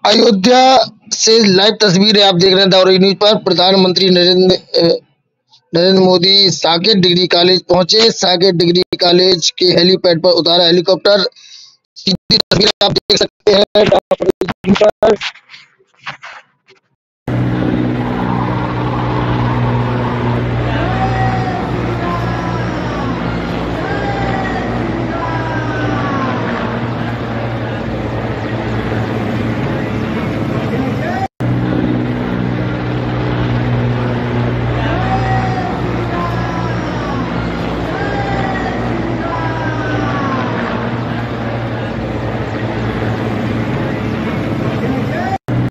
अयोध्या से लाइव तस्वीरें आप देख रहे हैं दावरी न्यूज पर। प्रधानमंत्री नरेंद्र मोदी साकेत डिग्री कॉलेज पहुंचे। साकेत डिग्री कॉलेज के हेलीपैड पर उतारा हेलीकॉप्टर। सीधी तस्वीरें आप देख सकते हैं।